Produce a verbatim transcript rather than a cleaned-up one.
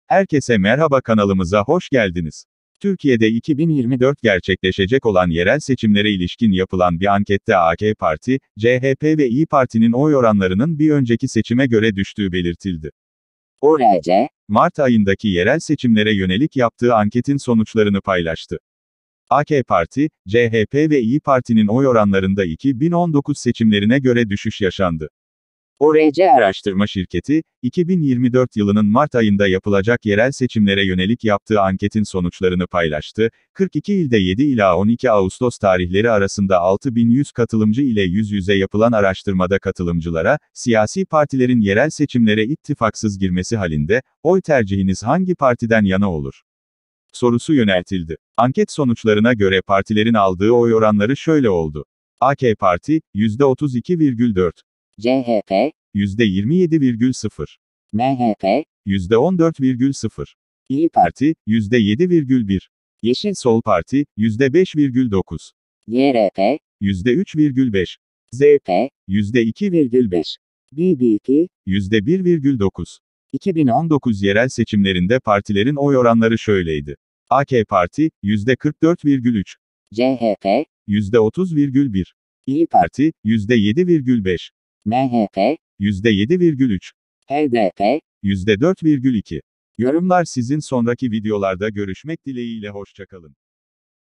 Herkese merhaba, kanalımıza hoş geldiniz. Türkiye'de iki bin yirmi dört gerçekleşecek olan yerel seçimlere ilişkin yapılan bir ankette A K Parti, C H P ve İYİ Parti'nin oy oranlarının bir önceki seçime göre düştüğü belirtildi. O R C, Mart ayındaki yerel seçimlere yönelik yaptığı anketin sonuçlarını paylaştı. A K Parti, C H P ve İYİ Parti'nin oy oranlarında iki bin on dokuz seçimlerine göre düşüş yaşandı. O R C araştırma şirketi, iki bin yirmi dört yılının Mart ayında yapılacak yerel seçimlere yönelik yaptığı anketin sonuçlarını paylaştı. kırk iki ilde yedi ila on iki Ağustos tarihleri arasında altı bin yüz katılımcı ile yüz yüze yapılan araştırmada katılımcılara, siyasi partilerin yerel seçimlere ittifaksız girmesi halinde, oy tercihiniz hangi partiden yana olur? Sorusu yöneltildi. Anket sonuçlarına göre partilerin aldığı oy oranları şöyle oldu. A K Parti, yüzde otuz iki virgül dört. C H P, yüzde yirmi yedi virgül sıfır. M H P, yüzde on dört virgül sıfır. İYİ Parti, yüzde yedi virgül bir. Yeşil Sol Parti, yüzde beş virgül dokuz. Y R P, yüzde üç virgül beş. Z P, yüzde iki virgül beş. B B P, yüzde bir virgül dokuz. iki bin on dokuz yerel seçimlerinde partilerin oy oranları şöyleydi. A K Parti, yüzde kırk dört virgül üç. C H P, yüzde otuz virgül bir. İYİ Parti, yüzde yedi virgül beş. M H P, yüzde yedi virgül üç. H D P. yüzde dört virgül iki. Yorumlar sizin. Sonraki videolarda görüşmek dileğiyle, hoşça kalın.